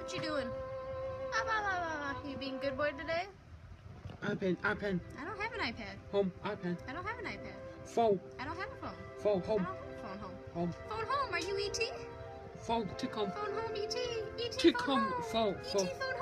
What you doing? You being good boy today? iPad. I don't have an iPad. Home. iPad. I don't have an iPad. Phone. I don't have a phone. Phone. I Home. don't have a phone home. Home. Phone home. Are you E.T.? Phone. Tick home. Phone home, E.T. E.T. Tick phone home. home. Phone. E.T. phone